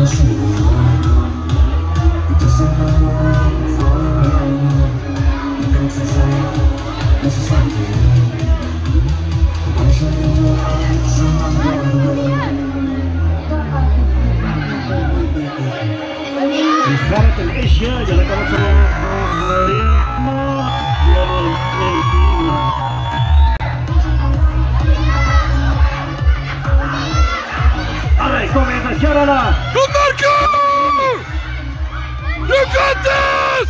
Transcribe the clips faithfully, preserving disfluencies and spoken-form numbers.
Gareth en Asia, ya le conocemos. Allez, comienza Chiarala. Con Marco! Look at this!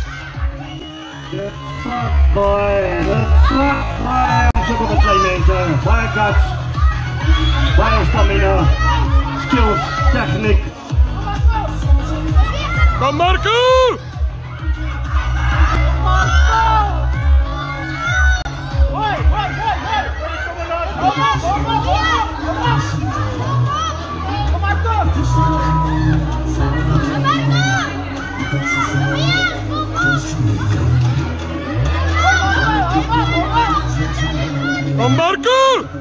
Super playmaker, Wildcats, wild stamina, skills, technique. Con Marco! Con Marco!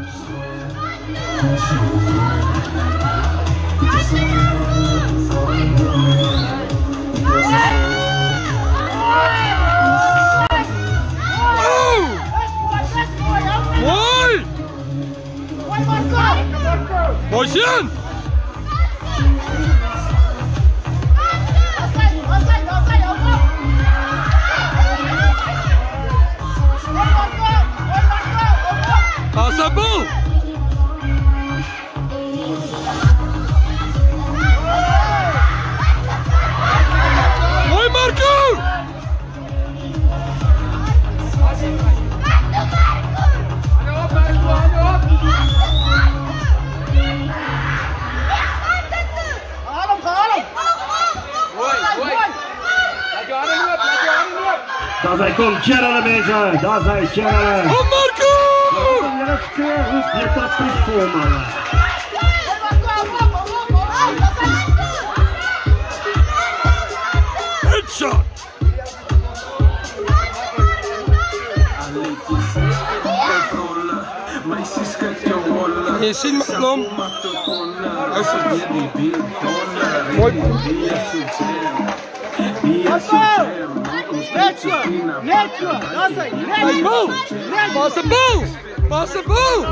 Motion! Pass a ball! Oi, Marco! Daar zijn komt Chiarala bezig, daar zijn Chiarala. Oh, Marco! Je hebt dat voor man. Headshot! Je ziet menom. Mooi. Nice ball! Pass the ball! Pass the ball!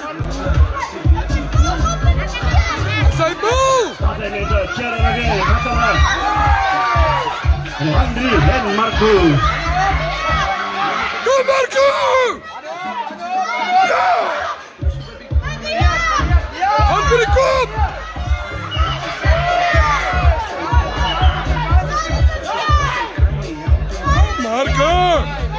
Say ball! Andri en Marco. Go Marco! Hand voor de kop! Marco!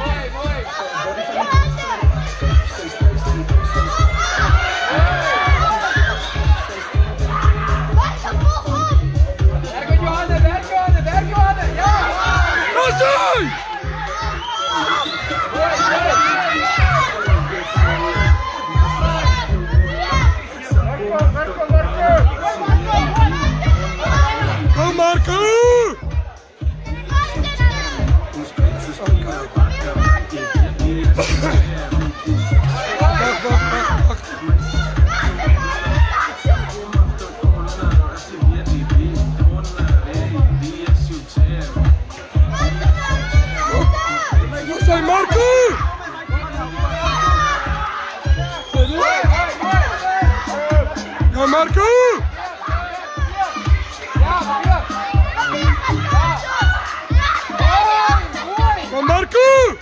Go Marco! Say Marco! Go Marco! Go Marco!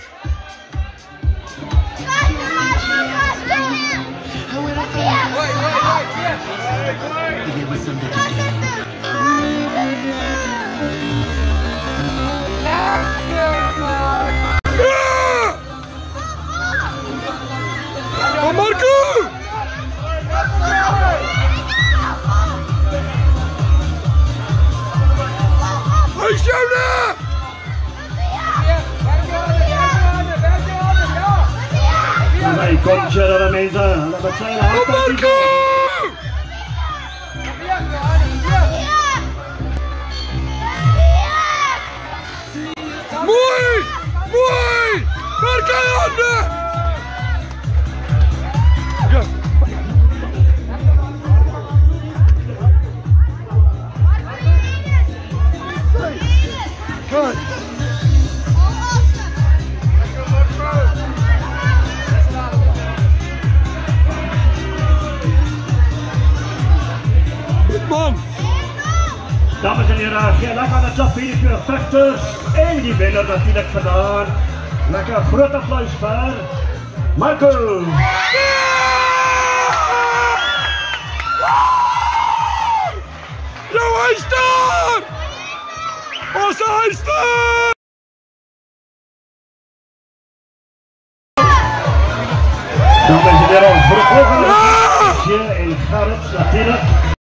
Go Marco! Hey, Jonah! Dai, con Chiarala mesa, alla battaglia. Go Marco! Muy! Muy! Marca onda! Dames en heren, geen lekker aan de top hier voor de vechters en die winnaar natuurlijk vandaan. Lekker groot applaus voor Marco. Yo, hij is daar! Ons hij is daar! Dames en heren, voor de volgende ja! en Gerrit natuurlijk.